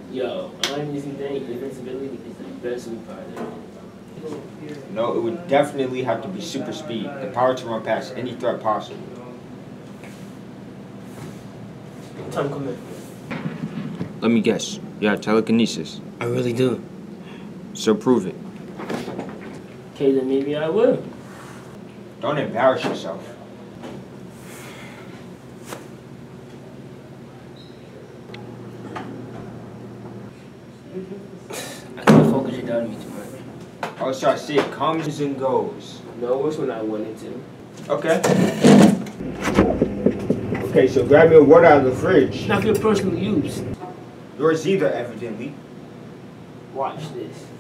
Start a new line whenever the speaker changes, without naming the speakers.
Yo, I honestly think invincibility is the best superpower there is.
No, it would definitely have to be super speed. The power to run past any threat possible.
Tom, come here.
Let me guess. You have telekinesis.
I really do.
So prove it.
Okay, then maybe I will.
Don't embarrass yourself.
I can't focus, you're doubting me too much.
Oh, so I see it comes and goes.
No, worse when I wanted to.
Okay. Okay, so grab me a water out of the fridge.
Not for your personal use.
Yours either, evidently.
Watch this.